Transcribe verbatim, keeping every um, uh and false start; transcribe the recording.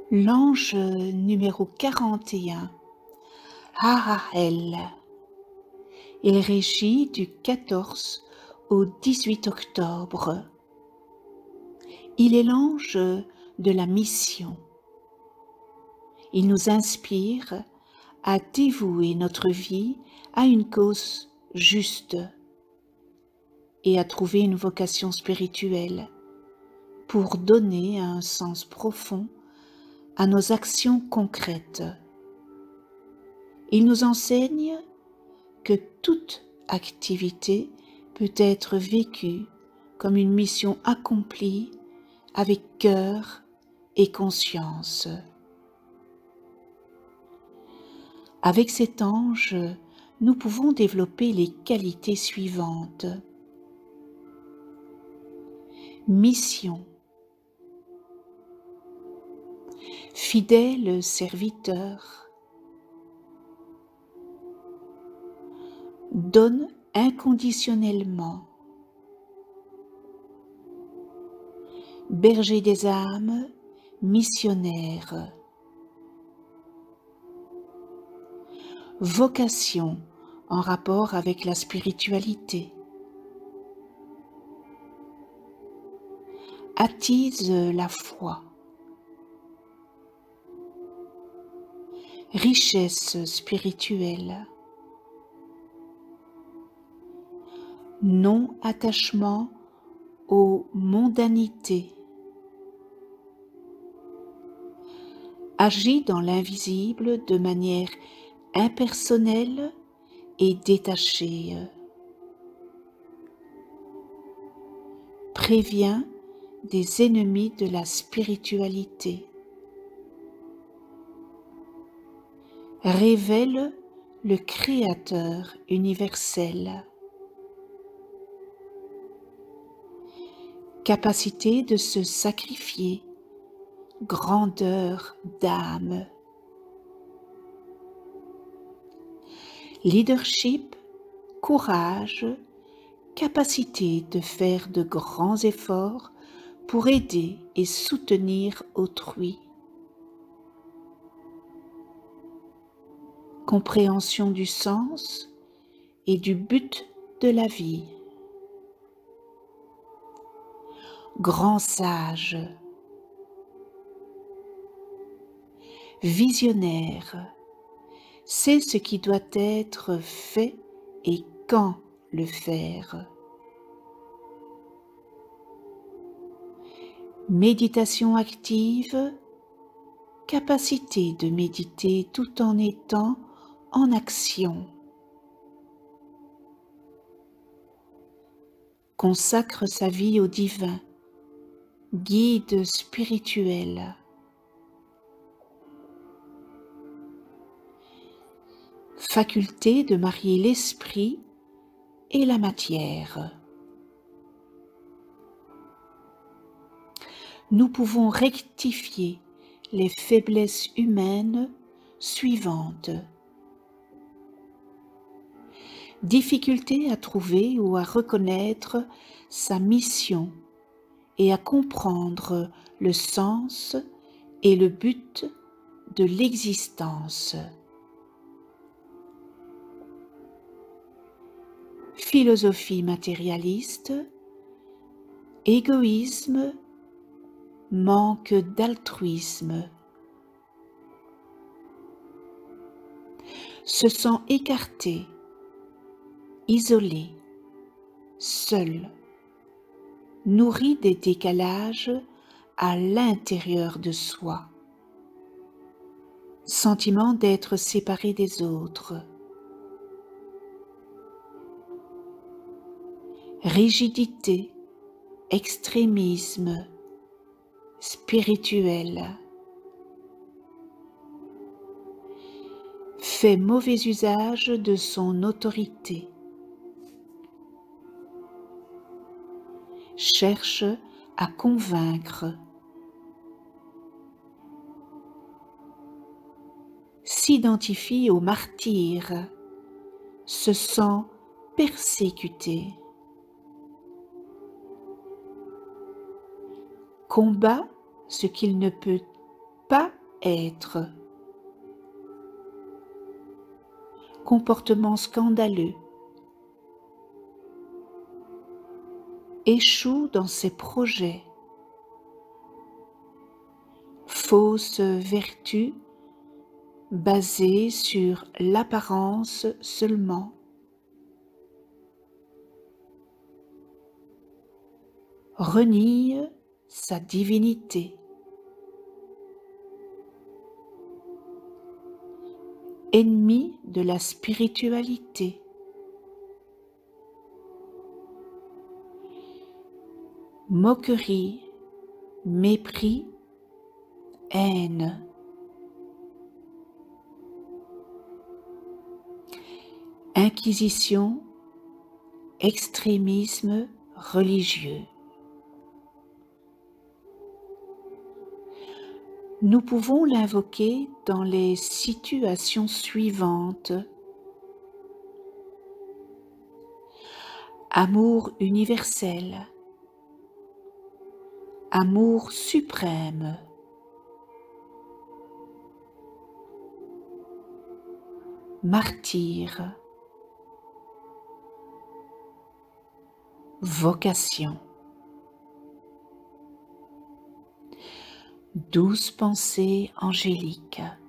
L'ange numéro quarante et un, Harael. Il régit du quatorze au dix-huit octobre. Il est l'ange de la mission. Il nous inspire à dévouer notre vie à une cause juste et à trouver une vocation spirituelle pour donner un sens profond à nos actions concrètes. Il nous enseigne que toute activité peut être vécue comme une mission accomplie avec cœur et conscience. Avec cet ange, nous pouvons développer les qualités suivantes. Mission. Fidèle serviteur. Donne inconditionnellement. Berger des âmes, missionnaire. Vocation en rapport avec la spiritualité. Attise la foi. Richesse spirituelle. Non-attachement aux mondanités. Agit dans l'invisible de manière impersonnelle et détachée. Prévient des ennemis de la spiritualité. Révèle le Créateur universel. Capacité de se sacrifier, grandeur d'âme. Leadership, courage, capacité de faire de grands efforts pour aider et soutenir autrui. Compréhension du sens et du but de la vie. Grand sage. Visionnaire. C'est ce qui doit être fait et quand le faire. Méditation active, capacité de méditer tout en étant en action. Consacre sa vie au divin, guide spirituel. Faculté de marier l'esprit et la matière. Nous pouvons rectifier les faiblesses humaines suivantes. Difficulté à trouver ou à reconnaître sa mission et à comprendre le sens et le but de l'existence. Philosophie matérialiste, égoïsme, manque d'altruisme. Se sent écarté, isolé, seul, nourri des décalages à l'intérieur de soi. Sentiment d'être séparé des autres. Rigidité, extrémisme, spirituel. Fait mauvais usage de son autorité. Cherche à convaincre. S'identifie au martyr. Se sent persécuté. Combat ce qu'il ne peut pas être. Comportement scandaleux. Échoue dans ses projets. Fausse vertu basée sur l'apparence seulement. Renie sa divinité. Ennemi de la spiritualité. Moquerie, mépris, haine. Inquisition, extrémisme religieux. Nous pouvons l'invoquer dans les situations suivantes. Amour universel. Amour suprême. Martyr. Vocation. Douce pensée angélique.